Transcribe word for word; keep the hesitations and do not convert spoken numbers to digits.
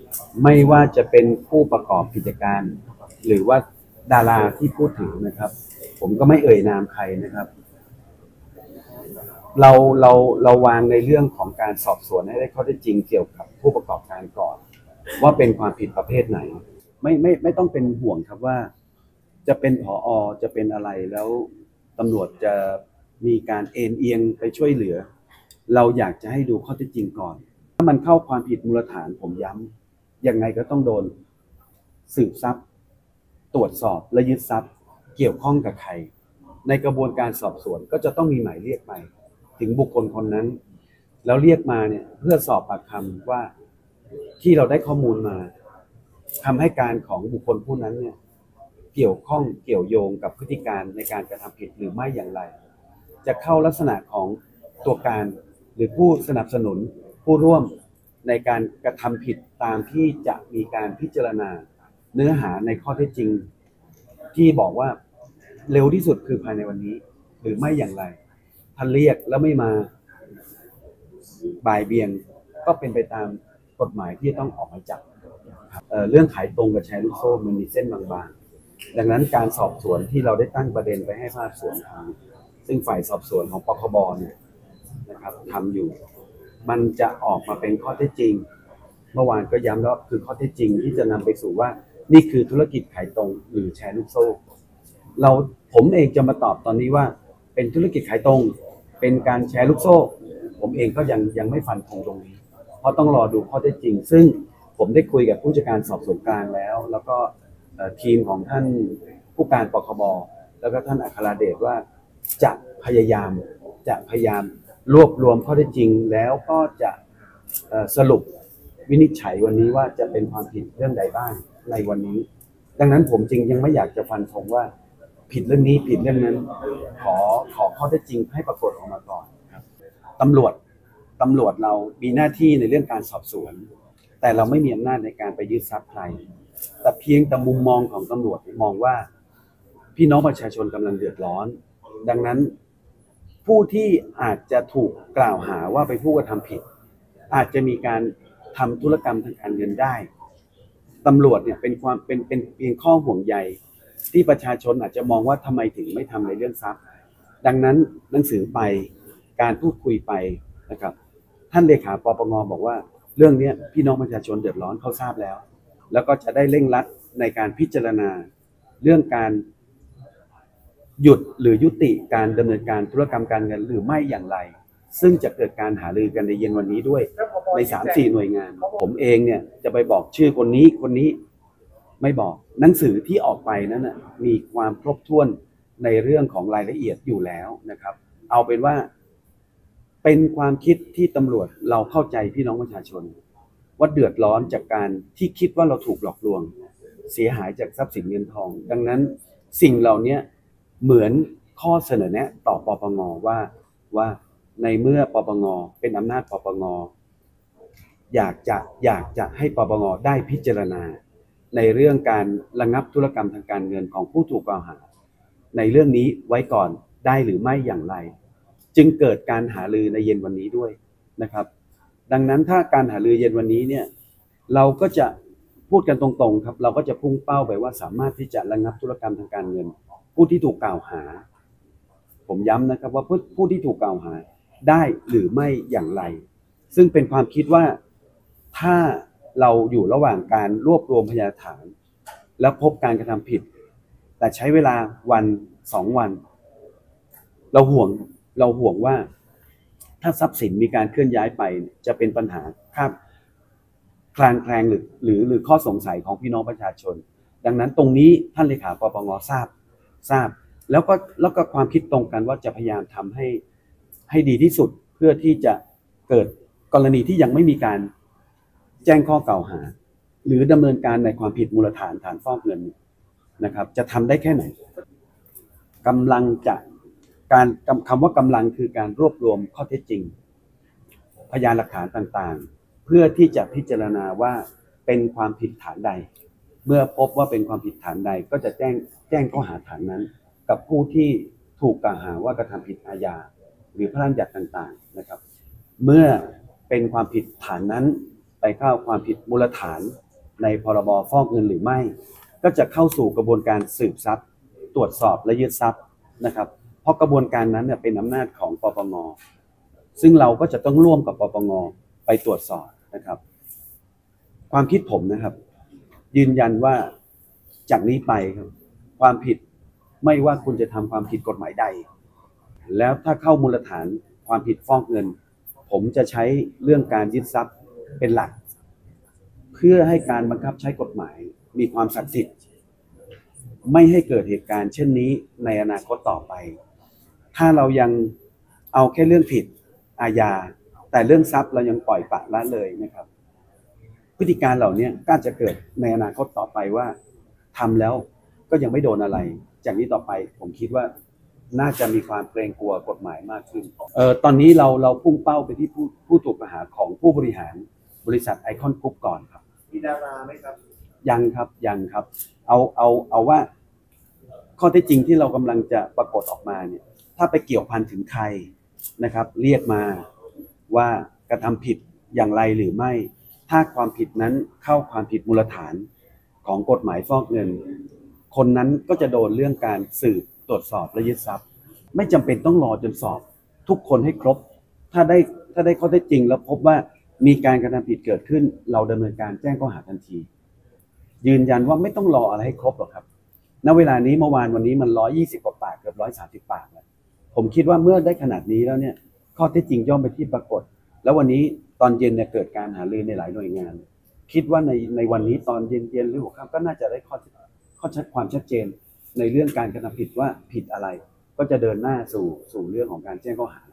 ไม่ว่าจะเป็นผู้ประกอบกิจการหรือว่าดาราที่พูดถึงนะครับผมก็ไม่เอ่ยนามใครนะครับเราเราเราวางในเรื่องของการสอบสวนให้ได้ข้อเท็จจริงเกี่ยวกับผู้ประกอบการก่อนว่าเป็นความผิดประเภทไหนไม่ไม่ไม่ต้องเป็นห่วงครับว่าจะเป็นผอ.จะเป็นอะไรแล้วตำรวจจะมีการเอ็นเอียงไปช่วยเหลือเราอยากจะให้ดูข้อเท็จจริงก่อนถ้ามันเข้าความผิดมูลฐานผมย้ำยังไงก็ต้องโดนสืบทรัพย์ตรวจสอบและยึดทรัพย์เกี่ยวข้องกับใครในกระบวนการสอบสวนก็จะต้องมีหมายเรียกไปถึงบุคคลคนนั้นแล้วเรียกมาเนี่ยเพื่อสอบปากคำว่าที่เราได้ข้อมูลมาคำให้การของบุคคลผู้นั้นเนี่ยเกี่ยวข้องเกี่ยวโยงกับพฤติการในการกระทำผิดหรือไม่อย่างไรจะเข้าลักษณะของตัวการหรือผู้สนับสนุนผู้ร่วมในการกระทำผิดตามที่จะมีการพิจารณาเนื้อหาในข้อเท็จจริงที่บอกว่าเร็วที่สุดคือภายในวันนี้หรือไม่อย่างไรท่านเรียกแล้วไม่มาบ่ายเบียงก็เป็นไปตามกฎหมายที่ต้องออกหมายจับเอ่อเรื่องขายตรงกับแชร์ลูกโซ่มันมีเส้นบางๆดังนั้นการสอบสวนที่เราได้ตั้งประเด็นไปให้ภาคส่วนทำซึ่งฝ่ายสอบสวนของปคบเนี่ยนะครับทำอยู่มันจะออกมาเป็นข้อเท็จจริงเมื่อวานก็ย้ำแล้วคือข้อเท็จจริงที่จะนำไปสู่ว่านี่คือธุรกิจขายตรงหรือแชร์ลูกโซ่เราผมเองจะมาตอบตอนนี้ว่าเป็นธุรกิจขายตรงเป็นการแชร์ลูกโซ่ผมเองก็ยังยังไม่ฟันธงตรงนี้เพราะต้องรอดูข้อเท็จจริงซึ่งผมได้คุยกับผู้จัดการสอบสวนกลางแล้วแล้วก็ทีมของท่านผู้การปคบแล้วก็ท่านอัครเดชว่าจะพยายามจะพยายามรวบรวมข้อเท็จจริงแล้วก็จะสรุปวินิจฉัยวันนี้ว่าจะเป็นความผิดเรื่องใดบ้างในวันนี้ดังนั้นผมจริงยังไม่อยากจะฟันธงว่าผิดเรื่องนี้ผิดเรื่องนั้นขอขอข้อเท็จจริงให้ปรากฏออกมาก่อนครับตำรวจตำรวจเรามีหน้าที่ในเรื่องการสอบสวนแต่เราไม่มีอำนาจในการไปยึดทรัพย์ใครแต่เพียงแต่มุมมองของตำรวจมองว่าพี่น้องประชาชนกำลังเดือดร้อนดังนั้นผู้ที่อาจจะถูกกล่าวหาว่าเป็นผู้กระทำผิดอาจจะมีการทำธุรกรรมทางการเงินได้ตำรวจเนี่ยเป็นความเป็นเป็นเพียงข้อห่วงใยที่ประชาชนอาจจะมองว่าทำไมถึงไม่ทำในเรื่องทรัพย์ดังนั้นหนังสือไปการพูดคุยไปนะครับท่านเลขาปปงบอกว่าเรื่องนี้พี่น้องประชาชนเดือดร้อนเขาทราบแล้วแล้วก็จะได้เร่งรัดในการพิจารณาเรื่องการหยุดหรือยุติการดำเนินการธุรกรรมการเงินหรือไม่อย่างไรซึ่งจะเกิดการหารือกันในเย็นวันนี้ด้วยใน สามสี่ หน่วยงานผมเองเนี่ยจะไปบอกชื่อคนนี้คนนี้ไม่บอกหนังสือที่ออกไปนั้นนะมีความครบถ้วนในเรื่องของรายละเอียดอยู่แล้วนะครับเอาเป็นว่าเป็นความคิดที่ตำรวจเราเข้าใจพี่น้องประชาชนว่าเดือดร้อนจากการที่คิดว่าเราถูกหลอกลวงเสียหายจากทรัพย์สินเงินทองดังนั้นสิ่งเหล่านี้เหมือนข้อเสนอแนะต่อปปงว่าว่าในเมื่อปปงเป็นอำนาจปปงอยากจะอยากจะให้ปปงได้พิจารณาในเรื่องการระงับธุรกรรมทางการเงินของผู้ถูกกล่าวหาในเรื่องนี้ไว้ก่อนได้หรือไม่อย่างไรจึงเกิดการหารือในเย็นวันนี้ด้วยนะครับดังนั้นถ้าการหารือเย็นวันนี้เนี่ยเราก็จะพูดกันตรงๆครับเราก็จะพุ่งเป้าไปว่าสามารถที่จะระงับธุรกรรมทางการเงินผู้ที่ถูกกล่าวหาผมย้ำนะครับว่าผู้ที่ถูกกล่าวหาได้หรือไม่อย่างไรซึ่งเป็นความคิดว่าถ้าเราอยู่ระหว่างการรวบรวมพยานหลักฐานแล้วพบการกระทำผิดแต่ใช้เวลาวันสองวันเราห่วงเราห่วงว่าถ้าทรัพย์สินมีการเคลื่อนย้ายไปจะเป็นปัญหาครับคลางแคลงหรือหรือหรือข้อสงสัยของพี่น้องประชาชนดังนั้นตรงนี้ท่านเลขาปปงทราบทราบแล้วก็แล้วก็ความคิดตรงกันว่าจะพยายามทำให้ให้ดีที่สุดเพื่อที่จะเกิดกรณีที่ยังไม่มีการแจ้งข้อกล่าวหาหรือดำเนินการในความผิดมูลฐานฐานฟอกเงินนะครับจะทำได้แค่ไหนกำลังจะการคำว่ากำลังคือการรวบรวมข้อเท็จจริงพยานหลักฐานต่างๆเพื่อที่จะพิจารณาว่าเป็นความผิดฐานใดเมื่อพบว่าเป็นความผิดฐานใดก็จะแจ้งแจ้งข้อหาฐานนั้นกับผู้ที่ถูกกล่าวหาว่ากระทำผิดอาญาหรือพระราชบัญญัติต่างๆนะครับเมื่อเป็นความผิดฐานนั้นไปไปเข้าความผิดมูลฐานในพรบฟอกเงินหรือไม่ ก็จะเข้าสู่กระบวนการสืบทรัพย์ตรวจสอบและยึดทรัพย์นะครับเพราะกระบวนการนั้นเนี่ยเป็นอำนาจของปปงซึ่งเราก็จะต้องร่วมกับปปงไปตรวจสอบนะครับความคิดผมนะครับยืนยันว่าจากนี้ไปครับความผิดไม่ว่าคุณจะทำความผิดกฎหมายใดแล้วถ้าเข้ามูลฐานความผิดฟอกเงินผมจะใช้เรื่องการยึดทรัพย์เป็นหลักเพื่อให้การบังคับใช้กฎหมายมีความศักดิ์สิทธิ์ไม่ให้เกิดเหตุการณ์เช่นนี้ในอนาคตต่อไปถ้าเรายังเอาแค่เรื่องผิดอาญาแต่เรื่องทรัพย์เรายังปล่อยปละละเลยนะครับพฤติการเหล่านี้ก็จะเกิดในอนาคตต่อไปว่าทำแล้วก็ยังไม่โดนอะไรจากนี้ต่อไปผมคิดว่าน่าจะมีความเกรงกลัวกฎหมายมากขึ้นเอ่อตอนนี้เราเราพุ่งเป้าไปที่ผู้ผู้ถูกกล่าวหาของผู้บริหารบริษัทไอคอนกรุ๊ปก่อนครับมีดาราไหมครับยังครับยังครับเอาเอาเอาว่าข้อเท็จจริงที่เรากำลังจะปรากฏออกมาเนี่ยถ้าไปเกี่ยวพันถึงใครนะครับเรียกมาว่ากระทำผิดอย่างไรหรือไม่ถ้าความผิดนั้นเข้าความผิดมูลฐานของกฎหมายฟอกเงินคนนั้นก็จะโดนเรื่องการสืบตรวจสอบและยึดทรัพย์ไม่จำเป็นต้องรอจนสอบทุกคนให้ครบถ้าได้ถ้าได้ข้อเท็จจริงแล้วพบว่ามีการกระทำผิดเกิดขึ้นเราดำเนินการแจ้งข้อหาทันทียืนยันว่าไม่ต้องรออะไรให้ครบหรอกครับณเวลานี้เมื่อวานวันนี้มันร้อยยี่สิบกว่าปากเกือบร้อยสามสิบปากแล้วผมคิดว่าเมื่อได้ขนาดนี้แล้วเนี่ยข้อเท็จจริงย่อมไปที่ปรากฏแล้ววันนี้ตอนเย็นเนี่ยเกิดการหารือในหลายหน่วยงานคิดว่าในในวันนี้ตอนเย็นๆหรือหัวค่ำก็น่าจะได้ข้อข้อชัดความชัดเจนในเรื่องการกระทำผิดว่าผิดอะไรก็จะเดินหน้าสู่สู่เรื่องของการแจ้งข้อหา